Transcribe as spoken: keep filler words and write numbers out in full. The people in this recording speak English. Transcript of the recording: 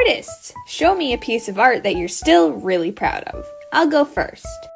artists! Show me a piece of art that you're still really proud of. I'll go first.